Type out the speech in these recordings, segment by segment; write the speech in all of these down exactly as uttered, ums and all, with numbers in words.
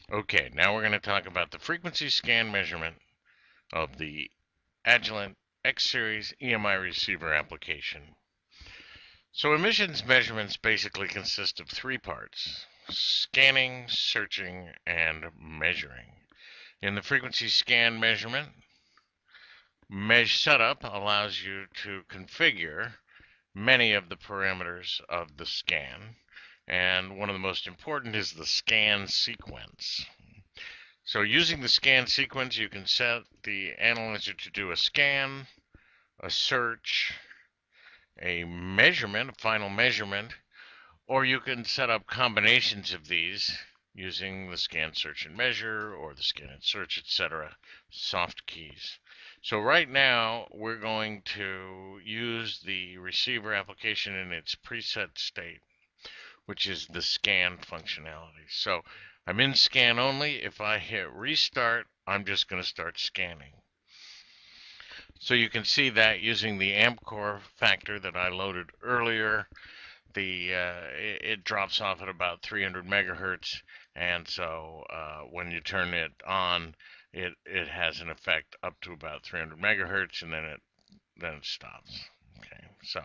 Okay, now we're going to talk about the frequency scan measurement of the Agilent X Series E M I receiver application. So emissions measurements basically consist of three parts: scanning, searching, and measuring. In the frequency scan measurement, mesh setup allows you to configure many of the parameters of the scan, and one of the most important is the scan sequence. So using the scan sequence, you can set the analyzer to do a scan, a search, a measurement, a final measurement, or you can set up combinations of these using the scan, search, and measure, or the scan and search, et cetera, soft keys. So right now, we're going to use the receiver application in its preset state, which is the scan functionality. So I'm in scan only. If I hit restart, I'm just going to start scanning. So you can see that using the amp core factor that I loaded earlier, the uh, it, it drops off at about three hundred megahertz, and so uh, when you turn it on, it it has an effect up to about three hundred megahertz, and then it then it stops. Okay, so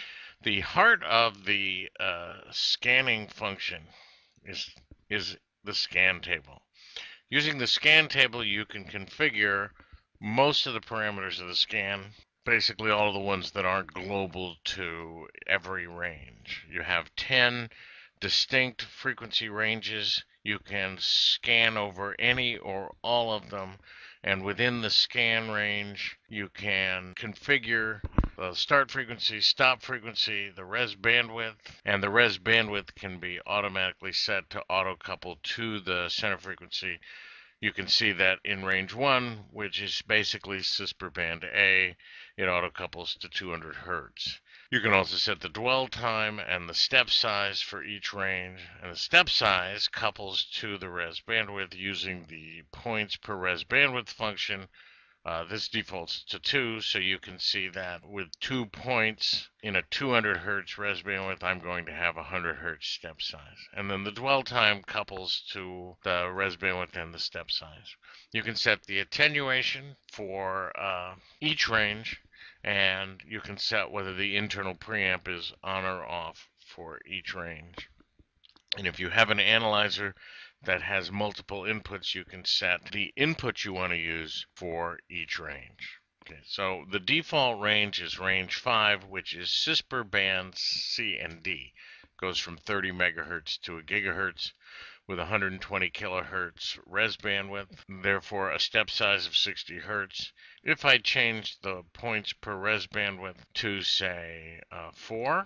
the heart of the uh, scanning function is is the scan table. Using the scan table, you can configure most of the parameters of the scan, basically all of the ones that aren't global to every range. You have ten distinct frequency ranges. You can scan over any or all of them, and within the scan range, you can configure the start frequency, stop frequency, the res bandwidth, and the res bandwidth can be automatically set to auto couple to the center frequency. You can see that in range one, which is basically CISPR band A, it auto couples to two hundred hertz. You can also set the dwell time and the step size for each range, and the step size couples to the res bandwidth using the points per res bandwidth function. Uh, this defaults to two, so you can see that with two points in a two hundred hertz res bandwidth, I'm going to have a one hundred hertz step size. And then the dwell time couples to the res bandwidth and the step size. You can set the attenuation for uh, each range, and you can set whether the internal preamp is on or off for each range. And if you have an analyzer that has multiple inputs, you can set the input you want to use for each range. Okay, so the default range is range five, which is CISPR bands C and D. Goes from thirty megahertz to a gigahertz with one hundred twenty kilohertz res bandwidth, therefore a step size of sixty hertz. If I change the points per res bandwidth to, say, uh, four,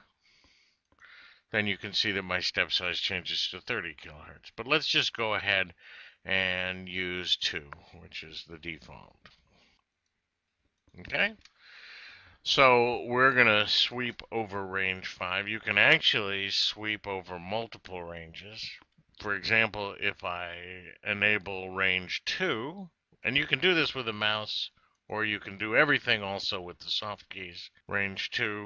then you can see that my step size changes to thirty kilohertz. But let's just go ahead and use two, which is the default. Okay, so we're going to sweep over range five. You can actually sweep over multiple ranges. For example, if I enable range two, and you can do this with a mouse, or you can do everything also with the soft keys. Range two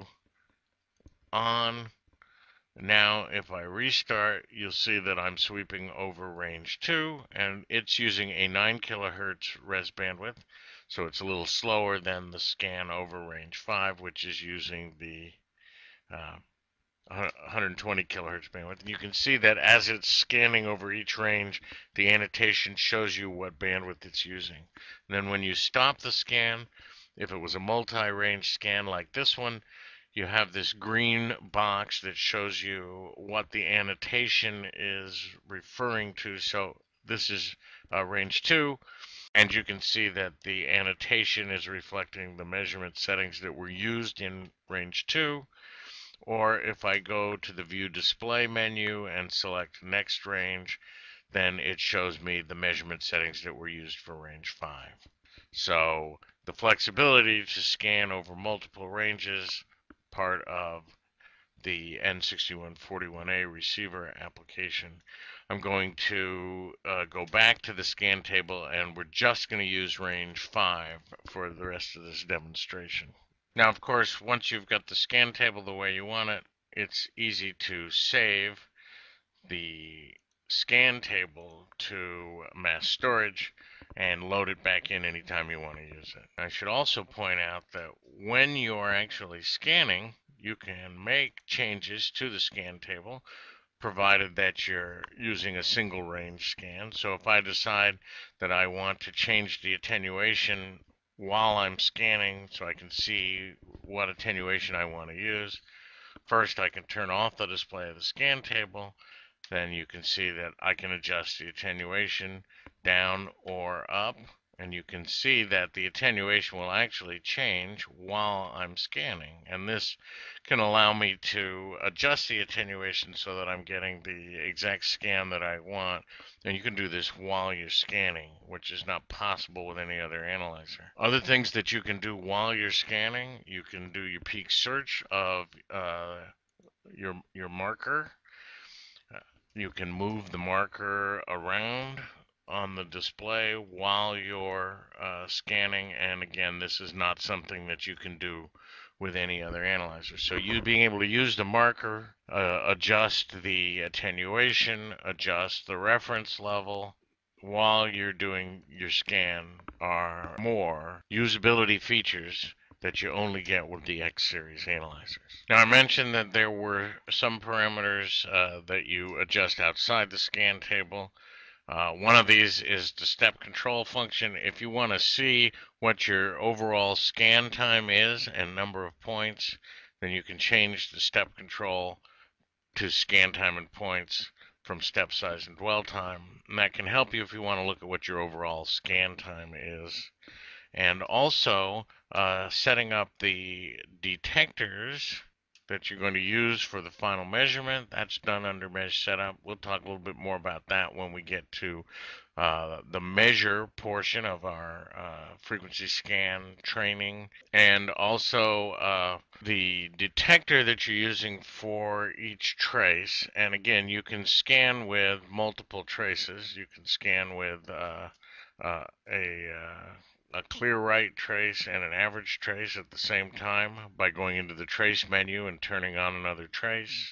on. Now, if I restart, you'll see that I'm sweeping over range two, and it's using a nine kilohertz res bandwidth, so it's a little slower than the scan over range five, which is using the uh, one hundred twenty kilohertz bandwidth. And you can see that as it's scanning over each range, the annotation shows you what bandwidth it's using. And then when you stop the scan, if it was a multi-range scan like this one, you have this green box that shows you what the annotation is referring to. So this is uh, range two, and you can see that the annotation is reflecting the measurement settings that were used in range two. Or if I go to the View Display menu and select Next Range, then it shows me the measurement settings that were used for range five. So the flexibility to scan over multiple ranges, part of the N sixty-one forty-one A receiver application. I'm going to uh, go back to the scan table, and we're just going to use range five for the rest of this demonstration. Now, of course, once you've got the scan table the way you want it, it's easy to save the scan table to mass storage and load it back in anytime you want to use it. I should also point out that when you're actually scanning, you can make changes to the scan table provided that you're using a single range scan. So if I decide that I want to change the attenuation while I'm scanning so I can see what attenuation I want to use, first I can turn off the display of the scan table. Then you can see that I can adjust the attenuation down or up, and you can see that the attenuation will actually change while I'm scanning, and this can allow me to adjust the attenuation so that I'm getting the exact scan that I want. And you can do this while you're scanning, which is not possible with any other analyzer. Other things that you can do while you're scanning, you can do your peak search of uh, your your marker. You can move the marker around on the display while you're uh, scanning, and again, this is not something that you can do with any other analyzer. So you being able to use the marker, uh, adjust the attenuation, adjust the reference level while you're doing your scan are more usability features that you only get with the X series analyzers. Now I mentioned that there were some parameters uh, that you adjust outside the scan table. Uh, one of these is the step control function. If you want to see what your overall scan time is and number of points, then you can change the step control to scan time and points from step size and dwell time. And that can help you if you want to look at what your overall scan time is. And also uh, setting up the detectors that you're going to use for the final measurement. That's done under Mesh Setup. We'll talk a little bit more about that when we get to uh, the measure portion of our uh, frequency scan training, and also uh, the detector that you're using for each trace. And again, you can scan with multiple traces. You can scan with uh, uh, a uh, a clear right trace and an average trace at the same time by going into the trace menu and turning on another trace.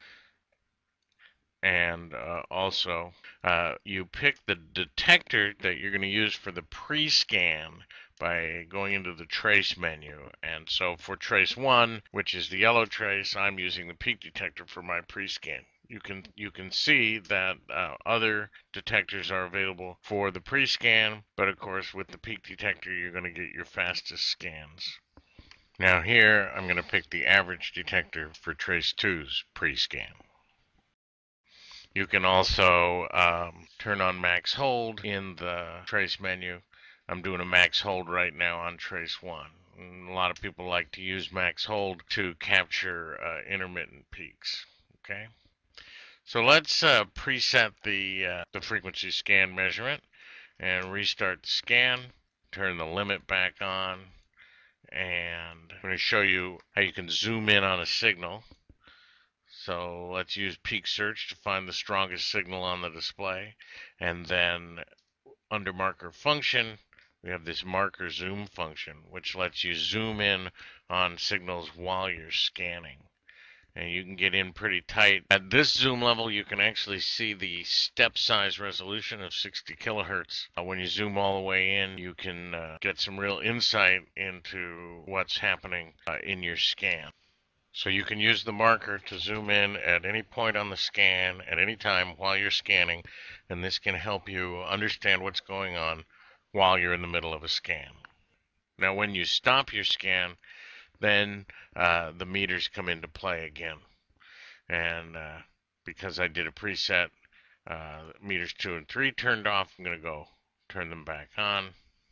And uh, also, uh, you pick the detector that you're going to use for the pre-scan by going into the trace menu. And so for trace one, which is the yellow trace, I'm using the peak detector for my pre-scan. You can you can see that uh, other detectors are available for the pre-scan, but of course with the peak detector you're going to get your fastest scans. Now here I'm going to pick the average detector for trace two's pre-scan. You can also um, turn on max hold in the trace menu. I'm doing a max hold right now on trace one. And a lot of people like to use max hold to capture uh, intermittent peaks. Okay. So let's uh, preset the, uh, the frequency scan measurement and restart the scan, turn the limit back on, and I'm going to show you how you can zoom in on a signal. So let's use peak search to find the strongest signal on the display, and then under marker function we have this marker zoom function, which lets you zoom in on signals while you're scanning. And you can get in pretty tight. At this zoom level, you can actually see the step size resolution of sixty kilohertz. Uh, when you zoom all the way in, you can uh, get some real insight into what's happening uh, in your scan. So you can use the marker to zoom in at any point on the scan at any time while you're scanning, and this can help you understand what's going on while you're in the middle of a scan. Now when you stop your scan, then uh, the meters come into play again. And uh, because I did a preset, uh, meters two and three turned off, I'm going to go turn them back on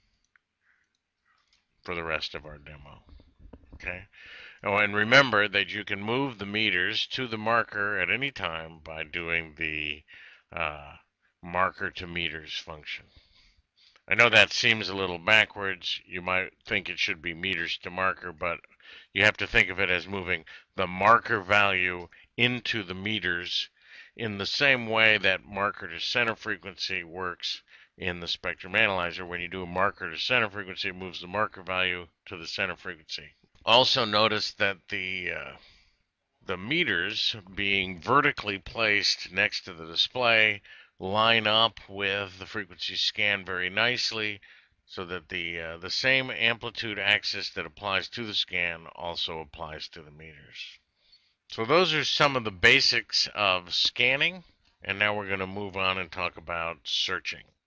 for the rest of our demo. Okay. Oh, and remember that you can move the meters to the marker at any time by doing the uh, marker to meters function. I know that seems a little backwards. You might think it should be meters to marker, but you have to think of it as moving the marker value into the meters in the same way that marker to center frequency works in the spectrum analyzer. When you do a marker to center frequency, it moves the marker value to the center frequency. Also notice that the uh, the meters being vertically placed next to the display line up with the frequency scan very nicely, so that the uh, the same amplitude axis that applies to the scan also applies to the meters. So those are some of the basics of scanning, and now we're going to move on and talk about searching.